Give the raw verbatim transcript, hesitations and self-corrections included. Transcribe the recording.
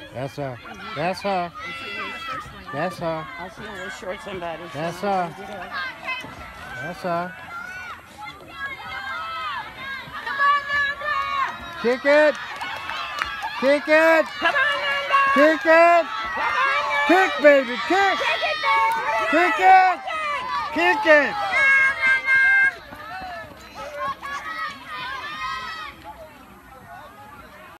That's her. That's her. That's her. I see him with short somebody. That's her. That's her. Kick it. Kick it. Come on, Nanda. Kick it. Kick, baby. Kick. Kick it, baby. Kick it. Kick it.